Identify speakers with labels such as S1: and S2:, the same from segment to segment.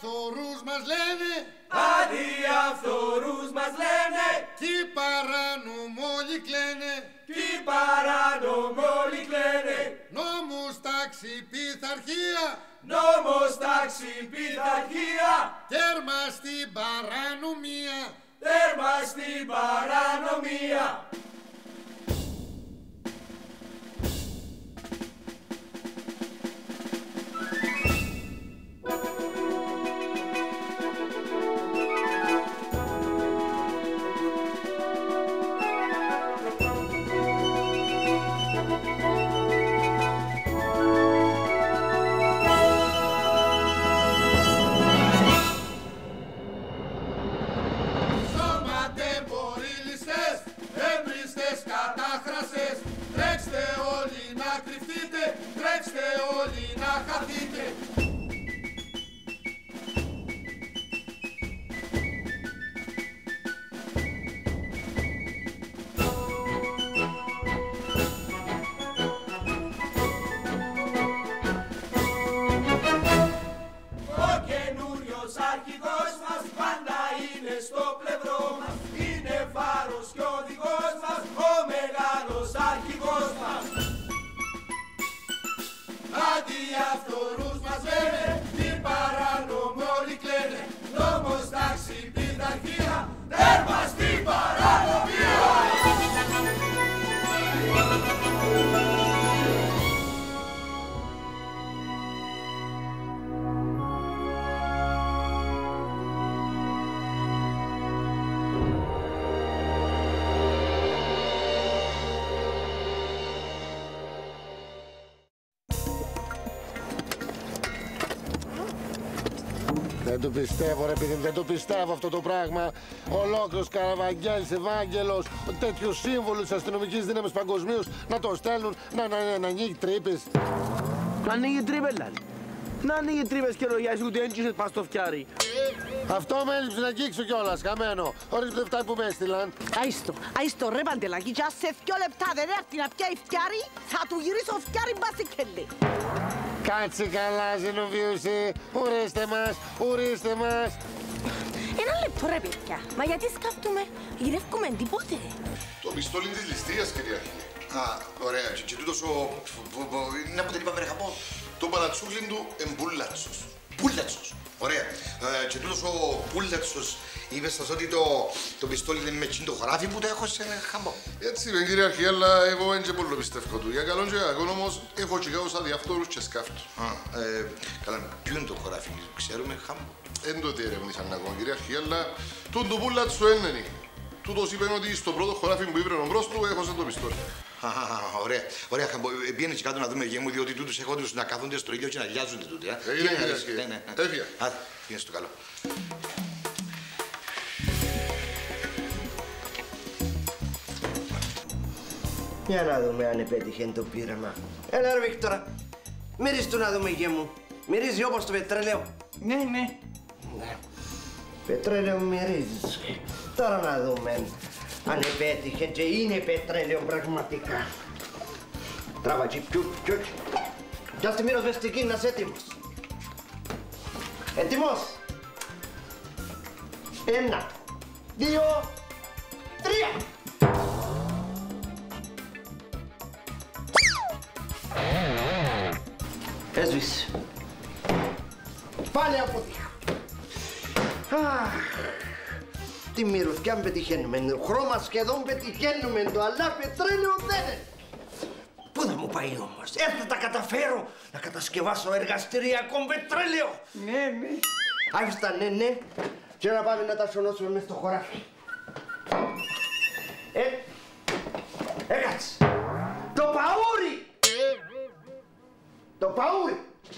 S1: Αδιαφθορούς μας λένε,
S2: αδιαφθορούς μας λένε,
S1: κι οι παρανομόλοι κλαίνε,
S2: κι οι παρανομόλοι κλαίνε.
S1: Νόμος, τάξη, πειθαρχία,
S2: νόμος, τάξη, πειθαρχία,
S1: τέρμα στην παρανομία,
S2: τέρμα στην παρανομία.
S1: Τρέξτε όλοι να χαθείτε.
S2: Ο καινούριος αρχηγός μας πάντα είναι στο πλευρό μας. Είναι φάρος και οδηγός μας, ο μεγάλος αρχηγός μας.
S1: Αδιαφθορούς μας λένε, τι παρανομόλοι κλαίνε, νόμος, τάξη, πειθαρχία, τέρμα στην παρανομία.
S3: Δεν το πιστεύω ρε παιδί, δεν το πιστεύω αυτό το πράγμα. Ολόκληρος Καραβαγγέλης Ευάγγελος, τέτοιους σύμβολους της αστυνομικής δύναμης παγκοσμίως να το στέλνουν να ανοίγει τρύπες.
S4: Να ανοίγει τρύπες λάλη. Να ανοίγει τρύπες και λογιάζει ούτε έντυχες πας στο φτιάρι.
S3: Αυτό με έλειψε να αγγίξω κιόλας, χαμένο. Χωρίς λεφτά που με έστειλαν.
S5: Άιστο ρε Παντελάκη, κι ας σε 2 λεπτά δεν έρθει να πιάει φτιάρι, θα του γυρίσω φτιάρι μπασικέλη.
S3: Κάτσε καλά, Ζενοβίουσε. Ορίστε μας, ορίστε μας.
S5: Ένα λεπτό ρε παιδιά, μα γιατί σκάφτουμε, γυρεύκουμε τίποτε.
S6: Το πιστόλι της ληστείας, κυρίαρχη. Α, ωραία. Και τούτος ο... είναι από την είπαμε ρε χαμό. Το παλατσούκλιν του εμπούλατσος. Πούλατσος. Ωραία. Και τούτος ο Πούλατσος είπε σας ότι το πιστόλι είναι με τσιν το χωράφι που το έχω σε χαμό. Έτσι είναι κυρίαρχη, αλλά εγώ δεν και πολύ πιστεύω του. Για καλόν και κακόν όμως έχω και κάπως αδιαφθόρους και σκάφτου. Καλά, ποιο είναι το χωράφι, ξέρουμε χαμό. Εν το τι ερευνήσαν ακόμα κυρίαρχη, αλλά τούν το Πούλατσο έννενη. Τούτος είπε ότι στο πρώτο χωράφι που ήπρε ο μπρος του έχωσε το πιστόλι. Ωραία. Ωραία, πήγαινε και κάτω να δούμε γέμου, διότι τούτους έχω τους να κάθονται στο ήλιο και να λιάζονται τούτοι. Έφυγε. Άντε, πήγαινε στο καλό.
S4: Για να δούμε αν επέτυχε το πείραμα. Έλα ρε Βίκτορα, μυρίζει του να δούμε γέμου. Μυρίζει όπως το πετρέλαιο.
S5: Ναι.
S4: Πετρέλαιο μυρίζει. Τώρα να δούμε αν επέτυχε και είναι πετρέλαιο πραγματικά. Τράβα τσι πιου. Κι ας τη μυροσβεστική να είσαι έτοιμος. Έτοιμος. 1, 2, 3. Έσβησε. Πάλι αποτύχα. Τι μυρωδιά πετυχαίνουμε, χρώμα σχεδόν πετυχαίνουμε το, αλλά πετρέλαιο δεν είναι. Πού θα μου πάει όμως, έρθω τα καταφέρω να κατασκευάσω εργαστηριακό πετρέλαιο.
S5: Ναι.
S4: Άφηστα ναι, και να πάμε να τα σωνώσουμε μες στο χωράφι. Έκατσε. Το παούρι. Το παούρι.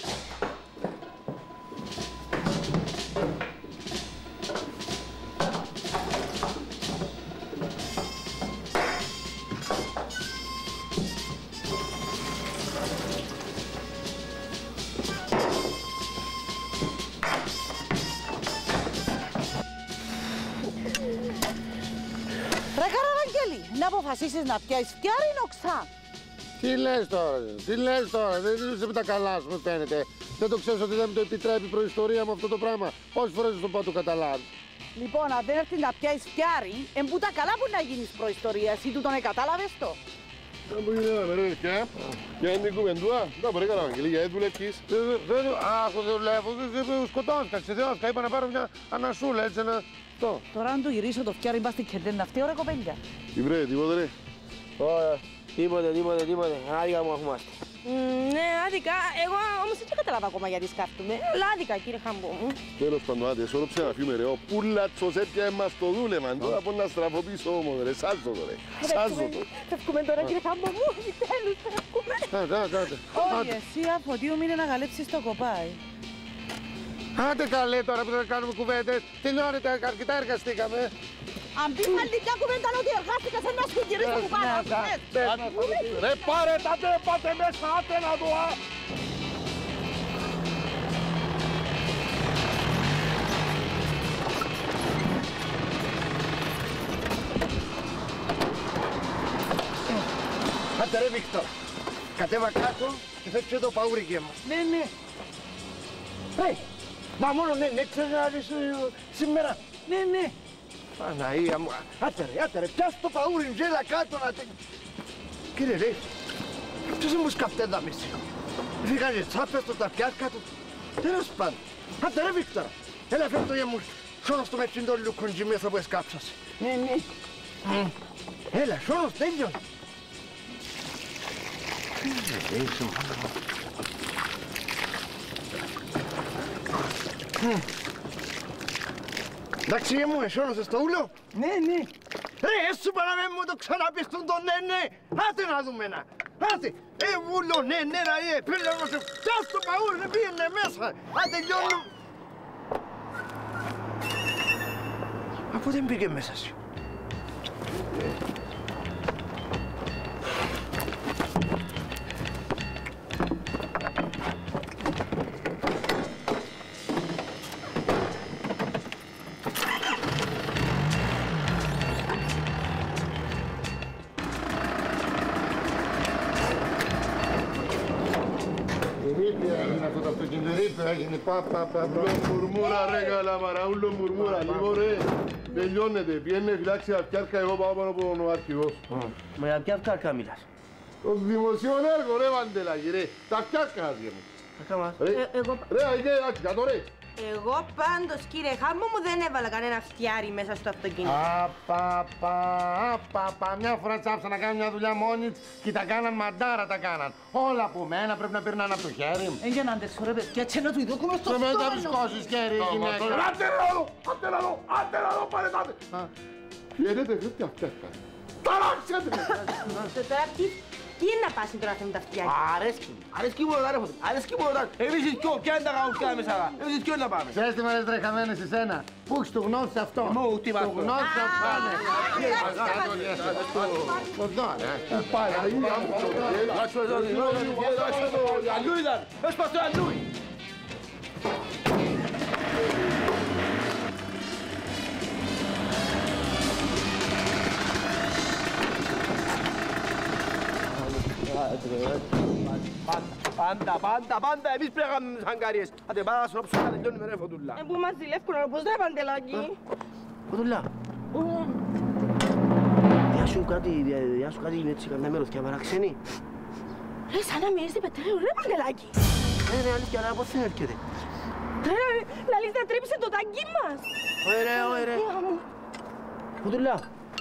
S5: Ρε Καραβαγγέλη, να αποφασίσεις να πιάσεις φτιάρι ή οξά.
S3: Τι λες τώρα, δεν είσαι με τα καλά σου, μου φαίνεται. Δεν το ξέρεις ότι δεν μου το επιτρέπει η προϊστορία μου αυτό το πράγμα. Πόσες φορές θα το πω το καταλάβεις.
S5: Λοιπόν, αν δεν έρθει να πιάσεις φτιάρι, που τα καλά που να γίνεις προϊστορία. Εσύ του τον κατάλαβες το.
S6: Δεν μου γίνεται ρε και. Και είναι η κουβεντούα. Δεν μπορεί καλά Βαγγελή, γιατί δουλεύεις.
S3: Αχ, δουλεύω, σκοτώθηκα, ξεθεώθηκα. Είπα να πάρω μια ανασούλα έτσι να...
S5: Τώρα αν το γυρίσω το φτιάρι μπας στην κερδέντα αυτή ώρα κοπέλια.
S6: Τι βρε, τίποτε ρε.
S2: Τίποτε. Άδικα μου αφούμαστε.
S7: Ναι, άδικα. Εγώ όμως δεν καταλάβα ακόμα γιατί σκάφτομαι. Αλλά άδικα, κύριε Χάμπο μου.
S6: Τέλος πάντων, άντε, σώροψε να φύγουμε ρε. Ο πουλάτσος έπιανε μας το δούλεμα. Τώρα πω να στραφώ πίσω όμως ρε. Σάζω το ρε. Σάζω το.
S7: Φεύγουμε τώρα, κύριε Χάμπο μου. Επιτέλους, φεύγουμε.
S3: Άντε.
S5: Όχι, εσύ από 2 μήνες να καλέψεις το κοπάι.
S3: Άντε καλέ τώρα που δεν κάνουμε κουβέντες. Τελειώνεται, αρκετά εργαστήκαμε.
S5: Αν πεις άλλη μια κουβέντα ότι εργάστηκες ένα σου γυρίσω που πάνω.
S6: Ρε πάρε τα τε, πάτε μέσα, άτε να δω.
S4: Άντε ρε Βίκτορ, κατέβα κάτω και φέτσε το παούρικε μας. Ναι. Ρε, μα μόνο ναι, ξέρεις να δεις σήμερα. Ναι. Παναία μου, άντε ρε, πιάσ' το παούρι, γέλα κάτω να... Κύριε ρε, ποιος μου σκαφτέντα μισή. Φύγανε τσάπες το τα πιάσ' κάτω. Τέλος πάντων, άντε ρε Βίκτορα, έλα φέρ' το γε μου, σώνος το με τσίντο λουκουντζι μέσα που εσκάψασε. Ναι. Έλα, σώνος, τέλειον. Εντάξει μου, εσώνωσες το ούλο. Ναι. Ρε, έσου παραμέν μου το ξαναπείς τον ναι. Άτε να δούμε να. Άτε, ούλο, ναι, ρε, πήρε σε φτιάς το παούρ, ρε, πήγαινε μέσα. Άτε, λιώνω. Από δεν πήγε μέσα σου.
S3: Έγινε πα.
S6: Μουρμούρα ρε καλαμαρά, ούλο μουρμούρα, λίγο ρε. Τελειώνεται, πιένε φυλάξει τα φτιάρκα, εγώ πάω πάνω από τον αρχηγός.
S2: Μα για ποια φτιάρκα μιλάς.
S6: Το δημοσίον έργο ρε Βαντελάκη ρε, τα φτιάρκα άδεια μου. Ρε, αγγέ, ρε.
S7: Εγώ πάντως, κύριε Χάμπο μου, δεν έβαλα κανένα φτιάρι μέσα στο αυτοκίνητο.
S3: Απα, μια φορά τσάψα να κάνω μια δουλειά μόνη της και τα κάναν μαντάρα τα κάναν. Όλα από μένα πρέπει να περνάνε από το χέρι μου.
S5: Για να αντέξω ρε παιδιά, έτσι να του ειδώκουμε στο
S3: στόμα.
S5: στόμα.
S3: Δεν θα βρισκώσεις χέρι η γυναίκα.
S6: Άντε να δω, πάρε τάτε. Φιέρετε, ποια φτιάρκα. Ταράξατε.
S7: Τώρα τι είναι να πας τώρα με τα φτιάρια.
S2: Αρέσκει μου ρωτά ρε φωτή, αρέσκει μου ρωτά. Εμείς οι δυο, ποια είναι τα καουσκιά μέσα, εμείς οι δυο να πάμε.
S3: Ξέρεις τι μ' αρέσει ρε χαμένες εσένα, που έχεις το γνώσεις αυτό.
S2: Μου, τι μας
S3: το γνώσεις αυτό.
S6: Που πάει, αγγλία μου το πιέλα.
S2: Αλλού ήταν, έσπασε το αλλούι. Πάντα, εμείς πρέπει να κάνουμε τις αγκάριες. Άντε πάμε να σώψουμε να τελειώνουμε ρε Φωτούλα.
S7: Που μας ζηλεύκουν, αλλά πώς δεν Παντελάκη.
S2: Φωτούλα. Διάσου κάτι έτσι καμιά μέρος και αμαραξένει.
S7: Ρε, σαν να μυρίζει πετρέλαιο, ρε Παντελάκη.
S2: Ναι, αλήθεια, αλλά πώς δεν έρχεται.
S7: Ρε, λαλείς να τρέψει το ταγκί μας.
S2: Ωραία. Φωτούλα.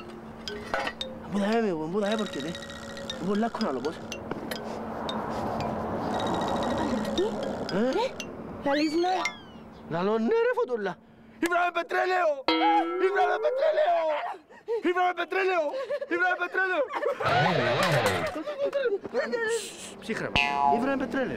S2: Πού θα έπορκεται. Πολλά κονάλο πώς.
S7: Λαλείς να...
S2: Λαλό ναι ρε Φωτούλα. Ήβραμε πετρέλαιο. Ψύχραμα. Ήβραμε πετρέλαιο.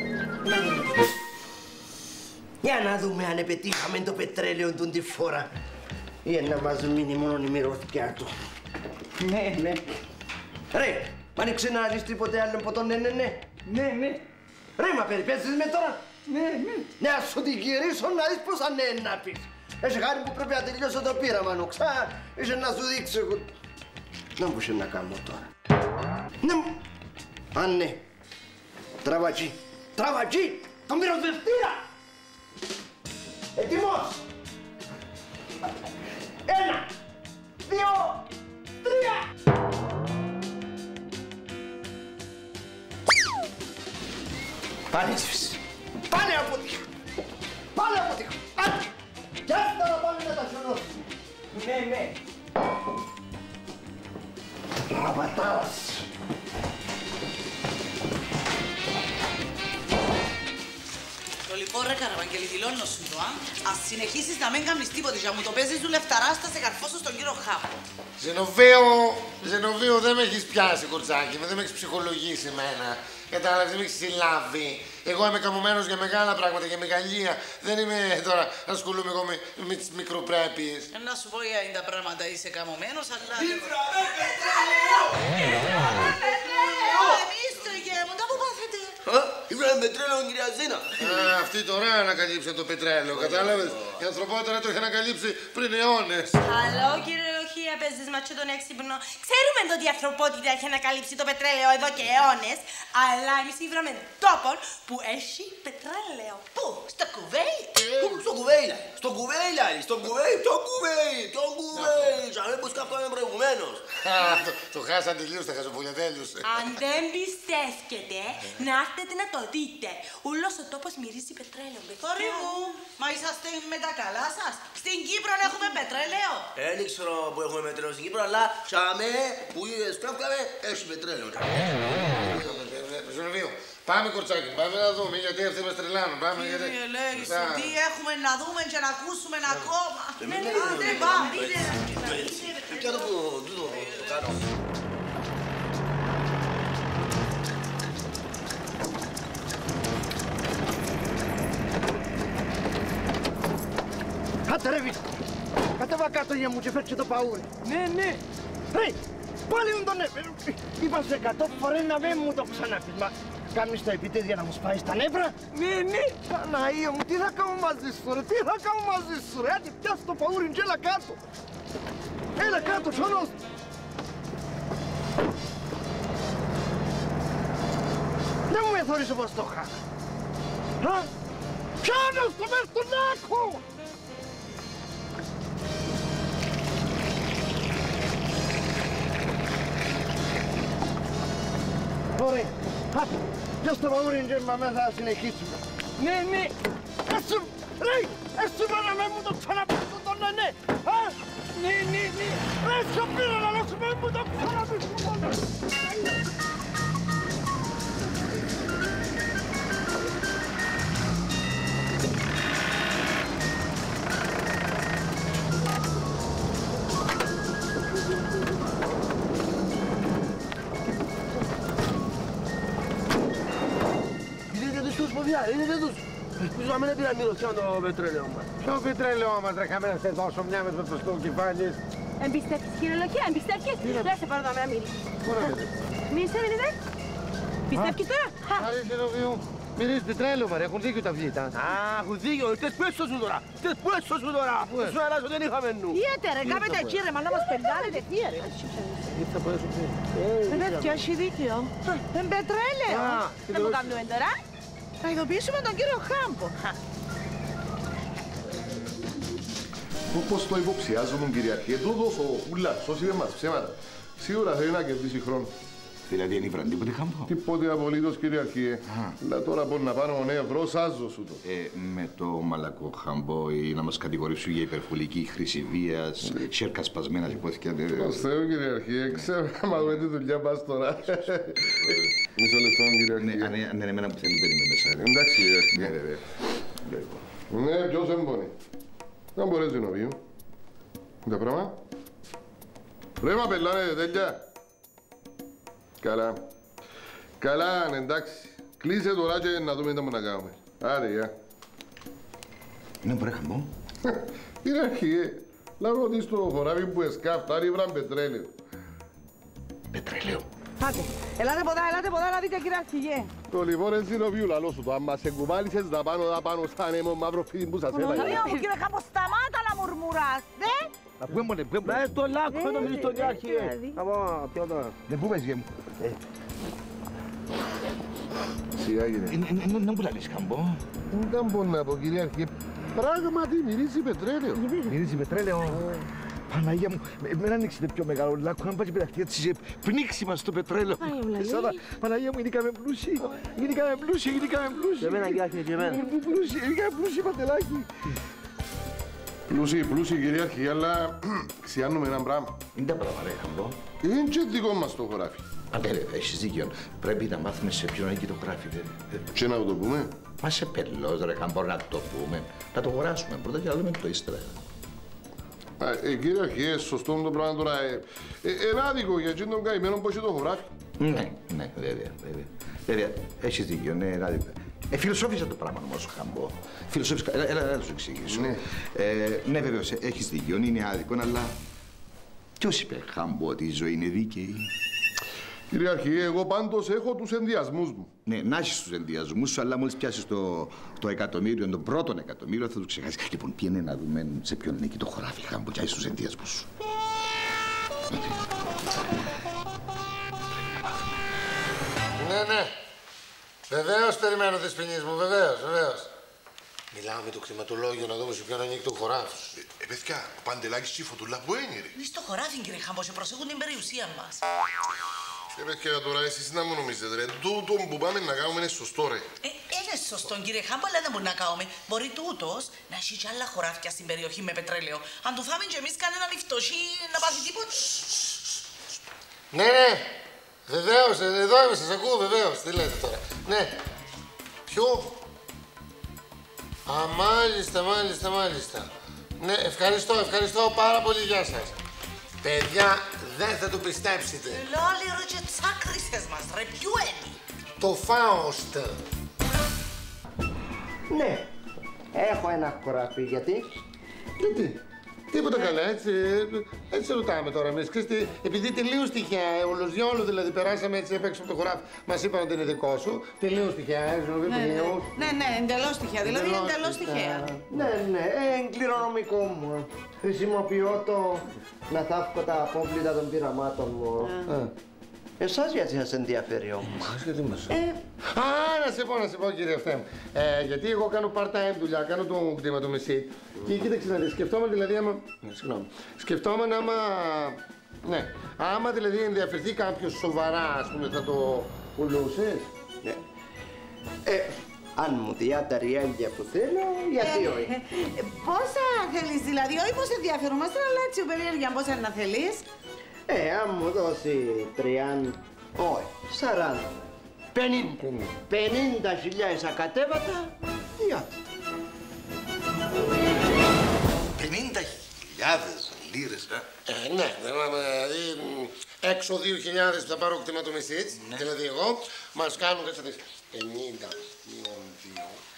S4: Για να δούμε αν πετύχαμε το πετρέλαιο του τη φορά. Ή να μας μείνει μόνο η μυρωδιά του. Ναι. Ρε, μ' άνοιξε να δεις τίποτε άλλο από τον ναι. Ναι. Ρε, μα περιπέζεις με τώρα. Ναι, ας σου την γυρίσω να δεις πόσα ναι να πεις. Έχει χάρη που πρέπει να τελειώσω το πείραμα, νοξά. Είσαι να σου δείξω εγώ. Να μπορούσε να κάνω τώρα. Ναι. Αν ναι. Τραβατζή. τον πυροσβεστήρα. Έτοιμος. 1, 2, 3. Πάνε έσφυση. Πάνε αποτύχα. Πάνε αποτύχα. Άντε. Κι αυτά να πάνε να τα χιονώσουν. Ναι. Ραβατάρας.
S5: Το λοιπόν ρε Καραβαγγέλη, δηλώνω σου το, ας συνεχίσεις να μην κάνεις τίποτε και μου το παίζεις του λεφταράστα σε καρφώσω στον κύριο Χάπο.
S3: Ζενοβίου, δεν με έχεις πιάσει, κορτσάκι μου, δεν με έχεις ψυχολογήσει εμένα. Κατάλαβες, δεν με έχεις συλλάβει. Εγώ είμαι καμωμένος για μεγάλα πράγματα, για μεγαλεία. Δεν είμαι τώρα να ασχολούμαι εγώ με τις μικροπρέπειες.
S5: Να σου πω για τα πράγματα, είσαι καμωμένος, αλλά... Εμείς το γέμοντα, πού πάθετε.
S4: Ήβραμε πετρέλαιο, κυρία Ζήνα.
S3: Αυτή τώρα ανακαλύψε το πετρέλαιο, κατάλαβες. Η ανθρωπότητα το είχε ανακαλύψει πριν αιώνες.
S7: Αλλό, κύριε Ροχία, παίζεις ματσό τον έξυπνο. Ξέρουμε ότι η ανθρωπότητα έχει ανακαλύψει το πετρέλαιο εδώ και αιώνες, αλλά εμείς ήβραμε τόπον που έχει πετρέλαιο. Πού, στο κουβέι.
S4: Στο κουβέι. Σαν πως κάπταμε προηγουμένως.
S3: Το χάσαν τελείως, τα χασοπολιατέλειους.
S7: Αν δεν πιστεύετε, να έρθετε να το δείτε. Ούλος ο τόπος μυρίζει πετρέλαιο.
S5: Κόρη μου, μα είσαστε με τα καλά σας. Στην Κύπρο έχουμε πετρέλαιο.
S4: Δεν ξέρω που έχουμε πετρέλαιο στην Κύπρο, αλλά τσάμε που σκάφκαμε έχει πετρέλαιο.
S3: Ζωνοβίου, πάμε κορτσάκι, πάμε να δούμε γιατί αυτοί μας τρελάνουν.
S5: Κύριε Λέησο, τι έχουμε να δούμε και να ακούσουμε ακόμα. Δεν πάμε.
S4: Και το κάνω. Κάτε ρε Βίτο, κατέβα κάτω για μου και φέρτσε το παούρι. Ναι. Ρε, πάλι μου τον έφερε. Είπα σε 100 φορές να μην μου το ξαναπείς. Μα κάνεις τα επιτέδια να μου σπάεις τα νεύρα. Ναι. Παναγία μου, τι θα κάνω μαζί σου ρε. Άντε πιάσ' το παούρι και έλα κάτω. Έλα κάτω, σώνος. Δεν μου εθώρεις όπως το είχα. Πιάνος το μες στον άκο. Ωραία. Πιάσ' το παούρι και μαμέ θα συνεχίσουμε. Ναι. Εσύ πέρα με μου το ξαναπείς τον ναι. Ναι. Ρε σιωπήρα να λέω με μου το ξαναπείς τον ναι. Είδετε τους. Πίσω να μην έπειραν μυρωθιά το πετρέλαιο μας.
S3: Ποιο πετρέλαιο μας ρε χαμένας σε δώσω μια με το στο κεφάλι.
S7: Εμπιστεύεις κύριε Λοχία, εμπιστεύεις. Δεν σε πάρω να με μίλη. Μη σε μιλείτε. Πιστεύεις τώρα.
S3: Άρη Ζενοβίου, μυρίζει πετρέλαιο μαρέ, έχουν δίκιο τα βλήτα.
S4: Έχουν δίκιο, τες πέσω σου τώρα. Σου αράσω δεν είχαμε νου.
S5: Ιέτε ρε, κάμετε εκεί ρε, μα να μας πεντάλετε, τι ρε.
S4: Ήρθα από έσω πριν.
S5: Παιδιά, έχει δίκιο. Είναι πετρέλαιο.
S7: Δεν μου κάνουμε τώρα.
S5: Θα ειδοποιήσουμε τον κύριο Χάμπο.
S6: Όπως το υποψιάζομαι, κυριαρχία, τούτος ο Πουλάτσος είπε μας ψέματα. Σίγουρα θέλει να κερδίσει χρόνο.
S8: Δηλαδή είναι βραν τίποτε χάμπο.
S6: Τίποτε απολύτως, κυριαρχίε. Αλλά τώρα μπορεί να πάρω ευρώ, σάζω σου το.
S8: Με το μαλακό χάμπο ή να μας κατηγορήσουν για υπερβολική χρήση βίας, σέρκα σπασμένα και πόθηκια.
S6: Ως Θεό, κυριαρχίε, ξέρω άμα δούμε τη δουλειά πας τώρα. Μισό λεπτό, κυριαρχίε.
S8: Αν είναι εμένα που θέλετε, δεν είμαι μέσα.
S6: Εντάξει, κυριαρχίε.
S8: Ναι, βέβαια.
S6: Ναι, ποιος εμπονεί. Δεν μπορείς να πει. Τα πράγμα. Ρε μα πελάνε, τέλεια. Καλά, εντάξει. Κλείσε τώρα και να δούμε τι να κάνουμε. Άρε, γεια.
S8: Ναι, μπορεί χαμπό.
S6: Κυριαρχίε, λάβω ότι στο χωράβι που εσκάφτα, ρίβραν πετρέλαιο.
S8: Πετρέλαιο.
S5: Άντε, ελάτε ποδά, να δείτε κύριε Αρχηγέ.
S6: Το λοιπόν έτσι είναι ο βιού λαλό σου το, άμα σε κουβάλισες δα πάνω σαν έμω μαύρο φίδι που σας έλαγε.
S5: Μου κύριε Χάμπο, σταμάτα να μουρμουράς, δε.
S4: Να στο λάκκο το μιλείς στον Αρχηγέ. Από, ποιο τώρα.
S8: Δεν πούμε γέμου.
S6: Σιγά κύριε.
S8: Να μου λαλείς Χαμπό.
S6: Δεν μπορώ να πω κυρίαρχε. Πράγματι μυρίζει πετρέλαιο.
S8: Μυρίζει πετρέλαιο. Παναγία μου, με έναν ανοίξετε πιο μεγάλο λάκκο, αν πάει και πεταχτεί έτσι σε πνίξει μας το πετρέλαιο. Παναγία μου, γίνηκαμε πλούσιοι. Γίνηκαμε πλούσιοι.
S4: Και εμένα κύριε, και εμένα.
S8: Γίνηκαμε πλούσιοι, Παντελάκη.
S6: Πλούσιοι κυρίαρχε, αλλά ξιάνουμε έναν πράγμα.
S8: Είναι τα πράγμα, ρε Χαμπό.
S6: Είναι και δικό μας το χωράφι.
S8: Άντε ρε, έχεις δίκιο. Πρέπει να μάθουμε σε ποιον είναι το γράφει.
S6: Και να το πούμε.
S8: Μα σε πελός ρε Χαμπό, να το πούμε. Να το αγοράσουμε πρώτα και να δούμε το ύστερα.
S6: Κύριε, σωστό το πράγμα τώρα. Είναι άδικο για εκείνον τον καημένο που έχει το χωράφι.
S8: Ναι, βέβαια. Έχεις δίκιο, είναι άδικο. Φιλοσόφισα το πράγμα όμως, Χαμπό. Φιλοσόφισα, έλα να σου εξηγήσω. Ναι, βεβαίως, έχεις δίκιο, είναι άδικο, αλλά ποιος είπε, Χαμπό, ότι η ζωή είναι δίκαιη?
S6: Κυριαρχή, εγώ πάντως έχω τους ενδιασμούς μου.
S8: Ναι, να έχεις τους ενδιασμούς σου, αλλά μόλις πιάσεις το εκατομμύριο, τον πρώτον εκατομμύριο, θα το ξεχάσεις. Λοιπόν, πήγαινε να δούμε σε ποιον είναι εκεί το χωράφι, Χαμπό, και έχεις τους ενδιασμούς σου.
S3: Ναι. Βεβαίως περιμένω τις ποινίες μου, βεβαίως. Μιλάω με το κτηματολόγιο να δούμε σε ποιον ανήκει το χωράφι.
S6: Παιδιά, ο Παντελάκης και η Φωτούλα που είναι ρε.
S5: Είναι στο χωράφι, κύριε Χαμπό, σε προσέχουν την περιουσία μας.
S6: Παιδιά, τώρα εσείς να μου νομίζετε ρε. Τούτο που πάμε να κάνουμε είναι σωστό ρε.
S5: Είναι σωστό, κύριε Χαμπό, αλλά δεν μπορεί να κάνουμε. Μπορεί τούτος να έχει κι άλλα χωράφια στην περιοχή με πετρέλαιο. Αν του φάμε κι εμείς κανέναν φτωχή να πάθει τίποτα.
S3: Ναι. Βεβαίως, εδώ είμαι, σας ακούω, βεβαίως. Τι λέτε τώρα. Ναι. Ποιο? Α, μάλιστα. Ναι, ευχαριστώ πάρα πολύ. Γεια σας. Παιδιά, δεν θα το πιστέψετε.
S5: Λόλι ρε και τσάκρισες μας, ρε, ποιο είναι?
S3: Το Φάουστ.
S4: Ναι, έχω ένα χωράφι, γιατί?
S3: Τίποτα καλά, έτσι ρωτάμε τώρα εμείς. Ξέρετε, επειδή τελείως τυχαία, όλος διόλου δηλαδή, περάσαμε έτσι απ' έξω από το χωράφι, μας είπαν ότι είναι δικό σου. Τελείως τυχαία,
S5: Ναι, εντελώς τυχαία, δηλαδή εντελώς τυχαία.
S4: Ναι, κληρονομικό μου. Χρησιμοποιώ το να θαύκω τα απόβλητα των πειραμάτων μου. Εσάς γιατί σας ενδιαφέρει όμως?
S3: Γιατί μας. Να σε πω κύριε Φτέμ. Γιατί εγώ κάνω part-time δουλειά, κάνω το κτήμα το μεσί. Και κοίταξε να δεις, σκεφτόμουν δηλαδή άμα. Σκεφτόμουν άμα δηλαδή ενδιαφερθεί κάποιος σοβαρά, ας πούμε, θα το πουλούσες.
S4: Ναι. Αν μου διά τα ριάλια που θέλω, γιατί όχι.
S5: Πόσα θέλεις δηλαδή, όχι πως ενδιαφερόμαστε, αλλά έτσι περίεργα πόσα να θέλεις.
S4: Αν μου δώσει 30, όχι, 40, 50.000 ακατέβατα, διάτε.
S6: 50.000 λίρες,
S3: Ναι, δηλαδή έξω 2.000 που θα πάρω κτηματομεσί, δηλαδή εγώ, μας κάνουν κάτσε 50, 2.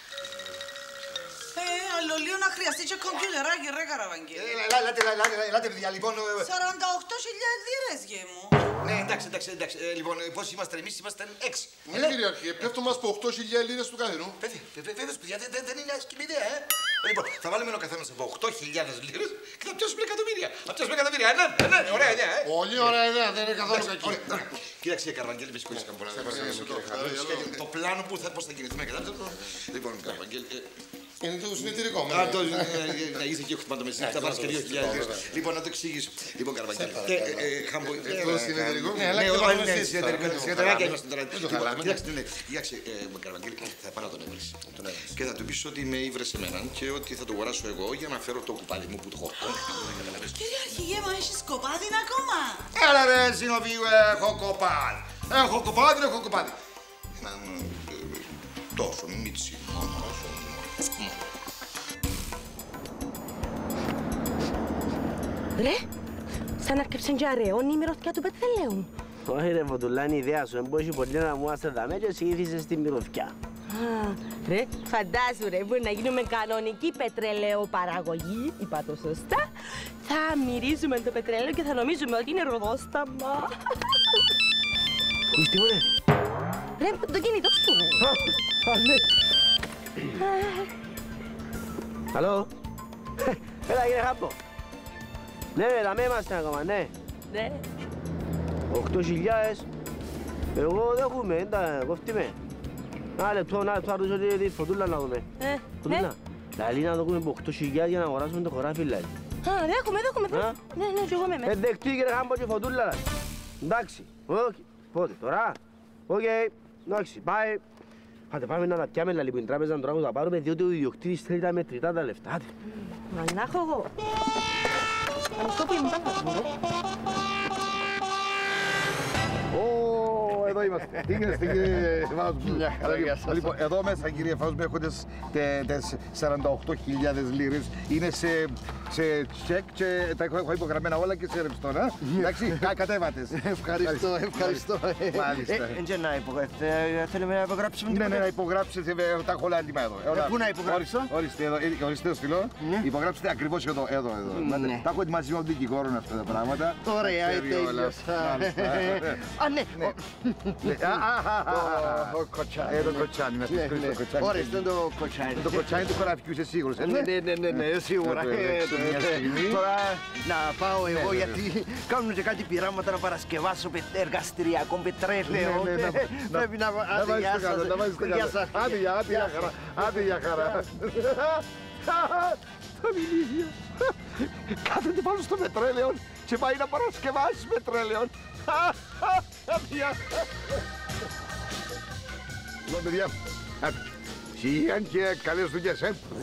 S5: Αλλολείο να χρειαστεί και κομπιουτεράκι, ρε Καραβαγγέλη.
S6: Ελάτε παιδιά, λοιπόν.
S5: 48.000 λίρες, γε μου.
S6: Ναι, εντάξει. Λοιπόν, πώς είμαστε εμείς, είμαστε 6. Ναι, κυριαρχή, πέφτουμε μας από 8.000 λίρες του καθενού. Παιδιά, δεν είναι άσχημη ιδέα, Λοιπόν, θα βάλουμε ο καθένας από 8.000 λίρες και θα πιάσουμε εκατομμύρια. Ναι, ωραία ιδέα,
S3: Πολύ ωραία ιδέα, δεν είναι καθόλου κακή.
S6: Κοίταξε, Καραβαγγέλη, με συγχωρείς καμπόνα. Το πλάνο που θα, πώς θα κινηθούμε και Λοιπόν, Καραβαγγέλη.
S3: Είναι το συνεταιρικό μου.
S6: Να είσαι και οχτωματομεσί, θα πάρεις και 2.000 λίρες. Λοιπόν, να το εξηγήσω. Λοιπόν, Καραβαγγέλη. Το συνεταιρικό. Ναι, είναι συνεταιράκι. Κοίταξε, Καραβαγγέλη, θα πάω να τον έβρεις. Και θα του πεις ότι με ήβρες εμένα και ότι θα το αγοράσω εγώ για να φέρω το κουπάδι μου που το έχω.
S5: Κύριε Αρχηγέ, μα έχεις κοπάδι ακόμα?
S6: Έλα ρε, Ζηνοβίου, έχω κοπάδι. Έχω κοπάδι. Έναν τόσο μίτσι μόνο.
S7: Ρε, σαν αρκεψαν και αραιώνει η μυρωδιά του πετρελαίου.
S4: Όχι ρε Φωτούλα, είναι η ιδέα σου, εμπόχει πολύ να μου άσε δαμέ και συνήθισες στη μυρωδιά.
S7: Ρε, φαντάσου ρε, μπορεί να γίνουμε κανονική πετρελαιοπαραγωγή, είπα το σωστά. Θα μυρίζουμε το πετρέλαιο και θα νομίζουμε ότι είναι ροδόσταμα.
S4: Ακούεις τίποτε?
S7: Ρε, το κινητό σου ρε.
S4: Ναι. Αλλό. Έλα κύριε Χάμπο. Ναι, δαμέ είμαστε ακόμα, ναι.
S7: Ναι.
S4: 8.000. Εγώ δεν έχουμε, δεν τα κόφτημε. Ένα λεπτό, αρρούσω τη φωτούλα να δούμε. Φωτούλα. Λαλή να δούμε από 8.000 για να αγοράσουμε το χωράφι, λαλή.
S7: Δέχομαι. Ναι, και εγώ με μέσα.
S4: Δεκτή κύριε Χάμπο και φωτούλα, λαλή. Εντάξει, πότε, τώρα. Οκ, εντάξει, πάει. Άντε πάμε να τα πιάμε, λαλή, που την τράπεζα τώρα που θα πάρουμε, διότι ο ιδιοκτήτης θέλει τα μετρητά τα λεφτά. Άντε.
S7: Μα να έχω εγώ.
S8: Εδώ είμαστε. Τι γίνεται, κύριε Φάουσμου? Λοιπόν, εδώ μέσα, κύριε Φάουσμου, έχω τις 48.000 λίρες. Είναι σε τσεκ και τα έχω υπογραμμένα όλα και σε ρευστό. Εντάξει, κατέβατες.
S4: Ευχαριστώ.
S8: Μάλιστα.
S4: Θέλουμε να υπογράψουμε.
S8: Ναι, να υπογράψετε, τα έχω όλα έτοιμα εδώ.
S4: Πού να υπογράψω?
S8: Ορίστε το στυλό. Υπογράψτε ακριβώς εδώ. Τα έχω ετοιμάσει με τον δικηγόρο αυτά τα πράγματα.
S4: Ωραία, τέλειωσα. Α, ναι.
S8: Το κοτσάνι. Το κοτσάνι.
S4: Ορίστε το κοτσάνι.
S8: Το κοτσάνι του χωραφιού, είσαι σίγουρος?
S4: Ναι, σίγουρα. Τώρα να πάω εγώ γιατί κάνουν και κάτι πειράματα να παρασκευάσω εργαστηριακό πετρέλαιο. Πρέπει να
S8: Γεια σας. Άντε για χαρά. Το ηλίθιο. Κάθεται πάνω στο πετρέλαιο και πάει να παρασκευάσει πετρέλαιο. Λοιπόν, παιδιά, σιγάν και καλές δουλειές,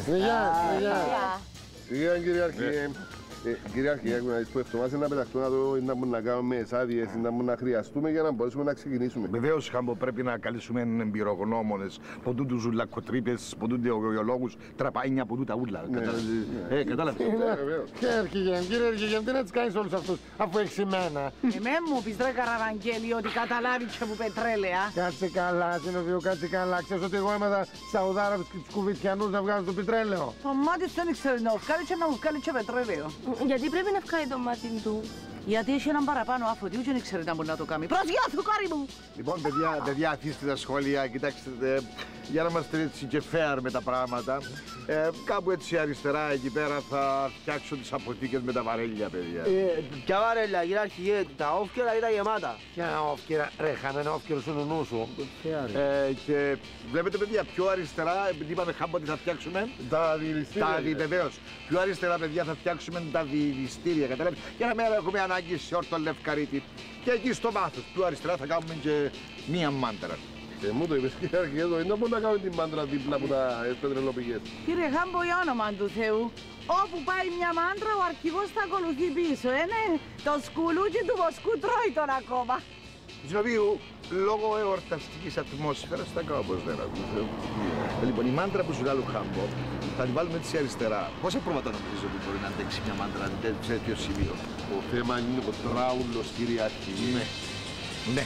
S9: Σιγάν, κυριάρχη. Κυριάρχη, έχουμε να δεις που εβδομάδες να πεταχτούμε να μπορούμε να κάνουμε άδειες, να μπορούμε να χρειαστούμε για να μπορέσουμε να ξεκινήσουμε.
S8: Βεβαίως, Χάμπο, πρέπει να καλέσουμε εμπειρογνώμονες, ποντούν τους ζουλακοτρίπες, ποντούν γεωλόγους, τραπάνια, ποντούν τα ούλα. Κατάλαβες.
S3: Κύριε Αρχηγέμ, τι να τις κάνεις όλους αυτούς, αφού έχεις εμένα.
S5: Εμέ μου πεις ρε Καραβαγγέλη ότι καταλάβει και που πετρέλαια.
S3: Κάτσε καλά, Συνοβίου, κάτσε καλά. Ξέρεις ότι εγώ έμαθα Σαουδάραβες και τους Κουβιτιανούς να βγάζουν το πετρέλαιο.
S5: Το μάτι δεν ήξερε να βγάλει και να βγάλει και πετρέλαιο.
S7: Γιατί πρέπει να βγάλει το μάτι του?
S5: Γιατί έχει έναν παραπάνω άφωτο και δεν ήξερε να μπορεί να το κάνει. Προσγειώθου, κόρη μου!
S8: Λοιπόν, παιδιά, αφήστε τα σχόλια, κοιτάξτε, για να είμαστε έτσι και fair με τα πράγματα. Κάπου έτσι αριστερά εκεί πέρα θα φτιάξω τις αποθήκες με τα βαρέλια, παιδιά.
S4: Ποια βαρέλια, κύριε Αρχηγέ, τα όφκερα ήταν γεμάτα.
S3: Ποια όφκερα, ρε, χάνε ένα όφκερο στο νου σου.
S8: Και βλέπετε, παιδιά, πιο αριστερά, επειδή είπαμε Χάμπο ότι θα φτιάξουμε.
S9: Τα διελιστήρια.
S8: Βεβαίως. Πιο αριστερά, παιδιά, θα φτιάξουμε τα διελιστήρια, καταλάβεις. Για να μην έχουμε ανάγκη σε όρτο λευκαρίτη. Και εκεί στο βάθος, πιο αριστερά, θα κάνουμε και μία μάντρα.
S9: Μου το είπες, κύριε Αρχηγέ, εδώ δεν μπορούμε να κάνουμε την μάντρα δίπλα από τα πετρελοπηγές.
S5: Κύριε Χάμπο, για όνομα του Θεού, όπου πάει μια μάντρα, ο αρχηγός θα ακολουθεί πίσω, ναι. Το σκουλούκι του βοσκού τρώει τον ακόμα.
S8: Συνοβίου, λόγω εορταστικής ατμόσφαιρας θα κάνω όπως δεν ακούω. Λοιπόν, η μάντρα που σου λέω Χάμπο, θα την βάλουμε έτσι αριστερά. Πόσα πρόβατα νομίζω ότι μπορεί να αντέξει μια μάντρα σε τέτοιο σημείο?
S9: Το θέμα είναι ο τράουλος, κύριε Αρχηγέ.
S8: Ναι.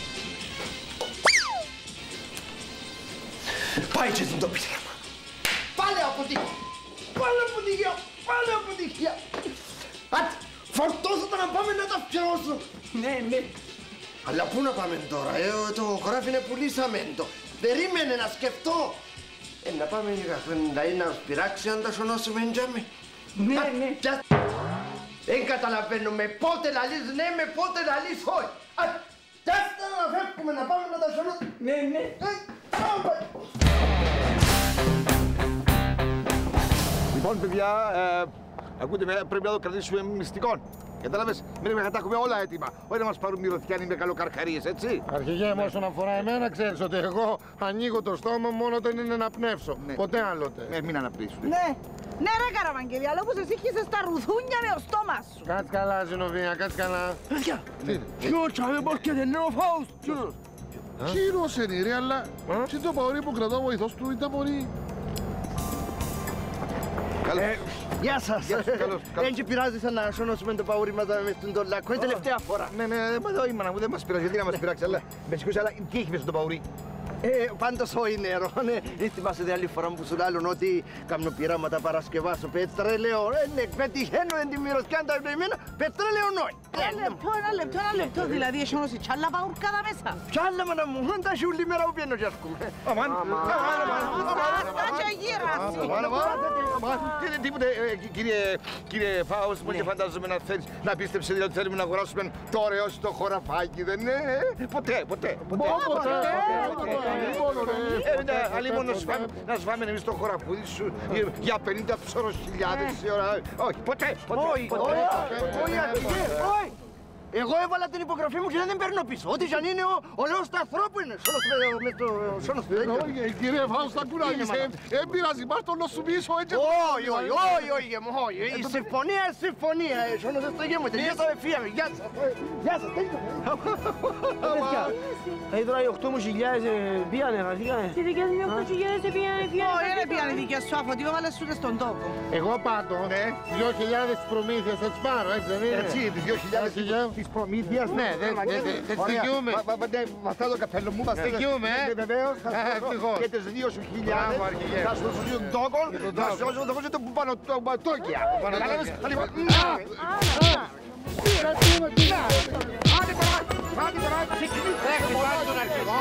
S4: Πάει και στον το πείραμα. Πάλι αποτυχία. Άντε, φορτώστε τα να πάμε να τα φτιάξω. Ναι. Αλλά πού να πάμε τώρα, το χωράφι είναι πουλήσαμε το. Περίμενε να σκεφτώ. Να πάμε για 50 να σπειράξει αν τα σωνώσουμε εντιάμε. Ναι. Δεν καταλαβαίνουμε πότε λαλείς ναι με πότε λαλείς όχι. Τέστα να φεύγουμε να πάμε να τα σωνώσουμε. Ναι.
S8: Λοιπόν, παιδιά, ακούτε, πρέπει να το κρατήσουμε μυστικό. Κατάλαβες, μην να τα έχουμε όλα έτοιμα. Όχι να μας πάρουν μυρωδιάνοι με καλοκαρχαρίες, έτσι.
S3: Αρχηγέ μου, όσον αφορά εμένα, ξέρεις ότι εγώ ανοίγω το στόμα μόνο όταν είναι να πνεύσω.
S8: Ναι.
S3: Ποτέ άλλοτε.
S8: Μην αναπνίσουν.
S5: Ναι ρε Καραβαγγέλη, αλλά όπως εσύ χύσες τα ρουθούνια με το στόμα σου.
S3: Κάτσε καλά, Ζηνοβία, κάτσε καλά.
S4: Παιδιά, ποιος και δεν είναι ο Φάουστος.
S9: Κύριος είναι ρε, αλλά και το παωρί που κρατώ βοηθός του ήταν πολύ.
S4: Γεια σας. Δεν και πειράζει σαν να σώνωσουμε το παούρι μας μες στον το λάκκο. Είναι τελευταία φορά.
S8: Ναι, εδώ ήμουν, δεν μας πειράζει, γιατί να μας πειράξει, αλλά με σηκώσει, αλλά τι έχει μέσα στο παούρι?
S4: Πάντως όχι νερό. Δεν θυμάσαι την άλλη φορά που σου λάλλουν ότι κάνω πειράματα παρασκευάσω πετρέλαιο. Πετυχαίνω εν τη μυρωδιά τα εμένα, πετρέλαιο νόη.
S5: Ένα λεπτό, δηλαδή έχει όμως κι άλλα παουρκάδα μέσα.
S4: Κι άλλα μάνα μου, τα όλη μέρα που πιένω κι έρχομαι.
S5: Αυτά και γύραση.
S8: Τίποτε, κύριε Φάους, μου και φαντάζομαι να θέλεις να πίστεψε ότι θέλουμε να αγοράσουμε το ωραίο στο χωραφάκι, δεν είναι? Ποτέ. Αλλήμον να σβάμε εμείς το χωραφούδι σου για 50 ψωροσχιλιάδες η ώρα. Όχι, ποτέ.
S4: Όχι. Εγώ έβαλα την υπογραφή μου και δεν παίρνω πίσω. Ό,τι αν είναι ο λαός του ανθρώπου είναι. Σώνος παιδάκια.
S9: Όχι, κύριε Φάουστα, κουράγισε. Εμπειράζει, πάρ' το νο σου πίσω, έτσι.
S4: Όχι, η συμφωνία είναι συμφωνία. Σώνος δεν στο γέμω. Τελειώσαμε, φύγαμε. Γεια σας. Γεια σας,
S10: παιδιά, τώρα οι 8.000 πήγανε, φύγανε.
S7: Οι δικές μου 8.000 πήγανε,
S5: Όχι, δεν πήγανε οι δικές σου, αφού τι έβαλες ούτε στον τόπο.
S3: Εγώ πάντως 2.000 προμήθειες θα τις πάρω, έτσι δεν είναι.
S8: Έτσι, 2.000 της προμήθειας.
S3: Ναι, δεν στοιχειούμε.
S8: Με αυτό το καπέλο μου μας
S3: στοιχειούμε,
S8: Βεβαίως, θα σου και τις 2.000 θα σου δώσω δύο τόκον, θα σου δώσω το πανωτόκια. Κατάλαβες, λοιπόν, Άντε τώρα,
S3: Έχει πάρει τον αρχηγό.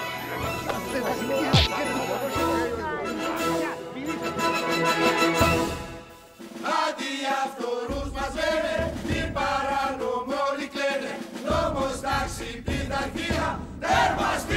S1: Αντί αυτορούς μας λένε, την παράνομο όλοι κλαίνε. Νόμος, τάξη, πειθαρχία, τέρμα